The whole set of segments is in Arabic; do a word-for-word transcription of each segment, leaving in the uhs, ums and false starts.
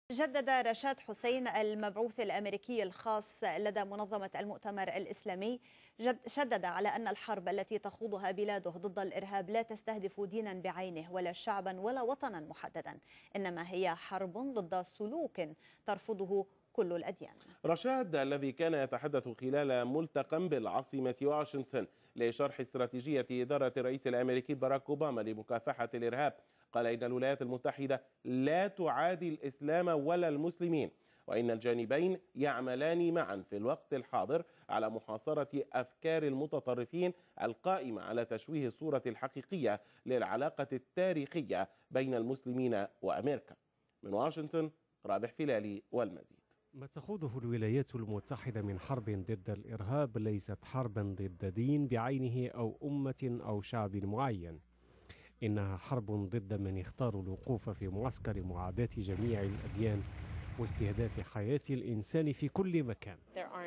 جدد رشاد حسين المبعوث الأمريكي الخاص لدى منظمة المؤتمر الإسلامي جد شدد على أن الحرب التي تخوضها بلاده ضد الإرهاب لا تستهدف دينا بعينه ولا شعبا ولا وطنا محددا، إنما هي حرب ضد سلوك ترفضه كل الأديان. رشاد الذي كان يتحدث خلال ملتقى بالعاصمة واشنطن لشرح استراتيجية إدارة الرئيس الأمريكي باراك أوباما لمكافحة الإرهاب قال إن الولايات المتحدة لا تعادي الإسلام ولا المسلمين، وإن الجانبين يعملان معا في الوقت الحاضر على محاصرة أفكار المتطرفين القائمة على تشويه الصورة الحقيقية للعلاقة التاريخية بين المسلمين وأمريكا. من واشنطن رابح فلالي والمزيد. ما تخوضه الولايات المتحدة من حرب ضد الإرهاب ليست حربا ضد دين بعينه أو أمة أو شعب معين، إنها حرب ضد من اختاروا الوقوف في معسكر معاداة جميع الأديان واستهداف حياة الإنسان في كل مكان.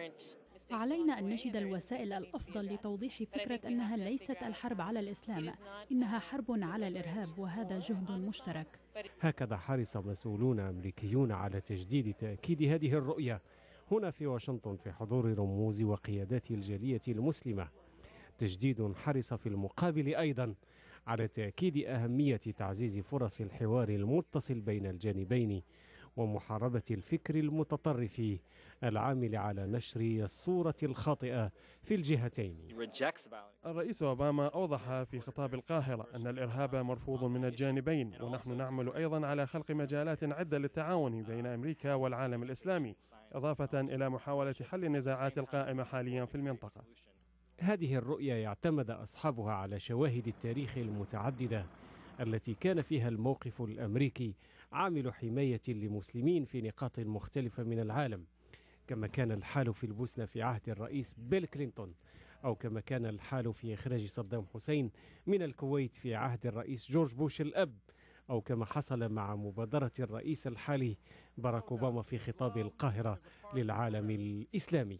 علينا أن نجد الوسائل الأفضل لتوضيح فكرة أنها ليست الحرب على الإسلام، إنها حرب على الإرهاب، وهذا جهد مشترك. هكذا حرص مسؤولون أمريكيون على تجديد تأكيد هذه الرؤية هنا في واشنطن في حضور رموز وقيادات الجالية المسلمة، تجديد حرص في المقابل أيضا على تأكيد أهمية تعزيز فرص الحوار المتصل بين الجانبين ومحاربة الفكر المتطرف العامل على نشر الصورة الخاطئة في الجهتين. الرئيس أوباما أوضح في خطاب القاهرة أن الإرهاب مرفوض من الجانبين، ونحن نعمل أيضا على خلق مجالات عدة للتعاون بين أمريكا والعالم الإسلامي، إضافة إلى محاولة حل النزاعات القائمة حاليا في المنطقة. هذه الرؤية يعتمد أصحابها على شواهد التاريخ المتعددة التي كان فيها الموقف الأمريكي عامل حماية لمسلمين في نقاط مختلفة من العالم، كما كان الحال في البوسنة في عهد الرئيس بيل كلينتون، أو كما كان الحال في إخراج صدام حسين من الكويت في عهد الرئيس جورج بوش الأب، أو كما حصل مع مبادرة الرئيس الحالي باراك أوباما في خطاب القاهرة للعالم الإسلامي.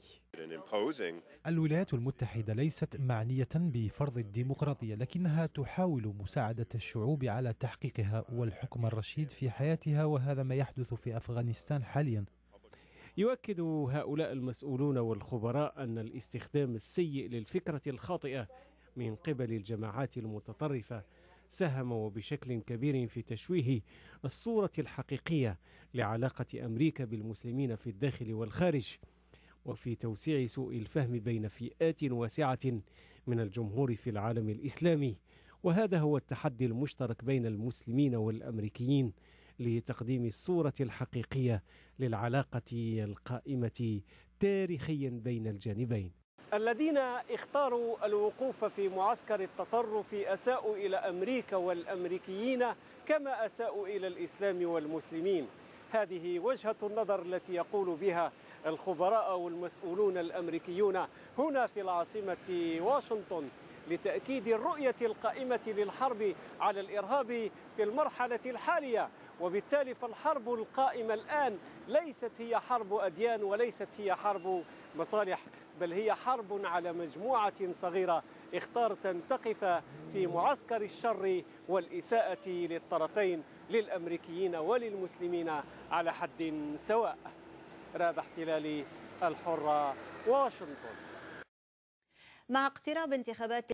الولايات المتحدة ليست معنية بفرض الديمقراطية، لكنها تحاول مساعدة الشعوب على تحقيقها والحكم الرشيد في حياتها، وهذا ما يحدث في أفغانستان حاليا. يؤكد هؤلاء المسؤولون والخبراء أن الاستخدام السيء للفكرة الخاطئة من قبل الجماعات المتطرفة ساهم وبشكل كبير في تشويه الصورة الحقيقية لعلاقة أمريكا بالمسلمين في الداخل والخارج، وفي توسيع سوء الفهم بين فئات واسعة من الجمهور في العالم الإسلامي. وهذا هو التحدي المشترك بين المسلمين والأمريكيين لتقديم الصورة الحقيقية للعلاقة القائمة تاريخيا بين الجانبين. الذين اختاروا الوقوف في معسكر التطرف أساءوا إلى أمريكا والأمريكيين كما أساءوا إلى الإسلام والمسلمين. هذه وجهة النظر التي يقول بها الخبراء والمسؤولون الأمريكيون هنا في العاصمة واشنطن لتأكيد الرؤية القائمة للحرب على الإرهاب في المرحلة الحالية. وبالتالي فالحرب القائمة الآن ليست هي حرب أديان وليست هي حرب مصالح، بل هي حرب على مجموعة صغيرة اختارت أن تقف في معسكر الشر والإساءة للطرفين للأمريكيين وللمسلمين على حد سواء. رابح فلالي، الحرة، واشنطن. مع اقتراب انتخابات